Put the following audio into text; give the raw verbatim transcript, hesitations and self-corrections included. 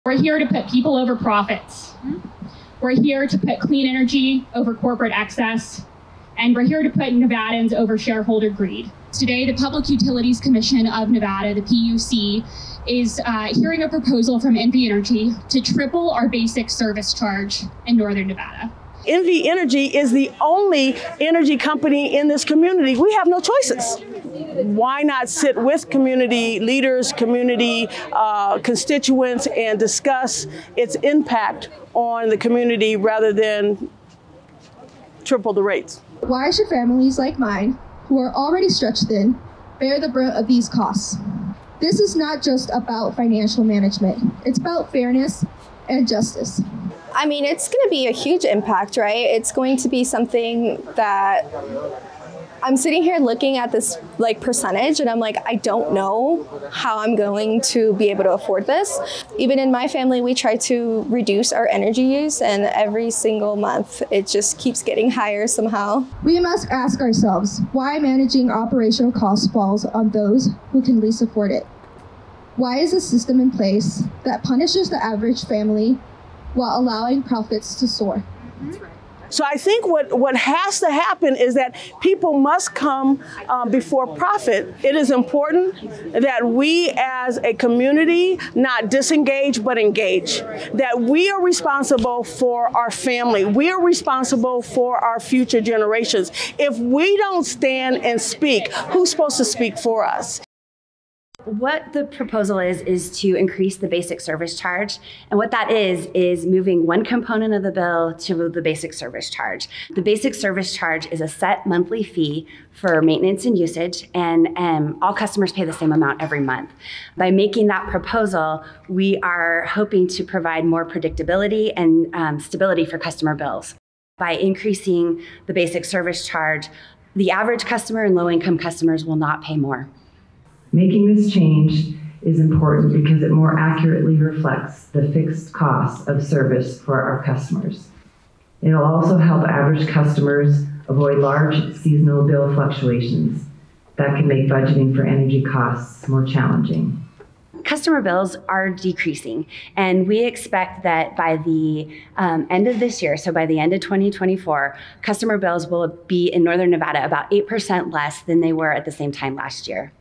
We're here to put people over profits. We're here to put clean energy over corporate excess. And we're here to put Nevadans over shareholder greed. Today, the Public Utilities Commission of Nevada, the P U C, is uh, hearing a proposal from Envy Energy to triple our basic service charge in Northern Nevada. Envy Energy is the only energy company in this community. We have no choices. Why not sit with community leaders, community uh, constituents, and discuss its impact on the community rather than triple the rates? Why should families like mine, who are already stretched thin, bear the brunt of these costs? This is not just about financial management. It's about fairness and justice. I mean, it's going to be a huge impact, right? It's going to be something that I'm sitting here looking at this like percentage and I'm like, I don't know how I'm going to be able to afford this. Even in my family, we try to reduce our energy use, and every single month it just keeps getting higher somehow. We must ask ourselves why managing operational costs falls on those who can least afford it. Why is a system in place that punishes the average family while allowing profits to soar? So I think what, what has to happen is that people must come um, before profit. It is important that we as a community not disengage but engage, that we are responsible for our family. We are responsible for our future generations. If we don't stand and speak, who's supposed to speak for us? What the proposal is, is to increase the basic service charge. And what that is, is moving one component of the bill to the basic service charge. The basic service charge is a set monthly fee for maintenance and usage, and um, all customers pay the same amount every month. By making that proposal, we are hoping to provide more predictability and um, stability for customer bills. By increasing the basic service charge, the average customer and low-income customers will not pay more. Making this change is important because it more accurately reflects the fixed costs of service for our customers. It will also help average customers avoid large seasonal bill fluctuations that can make budgeting for energy costs more challenging. Customer bills are decreasing, and we expect that by the um, end of this year, so by the end of twenty twenty-four, customer bills will be in Northern Nevada about eight percent less than they were at the same time last year.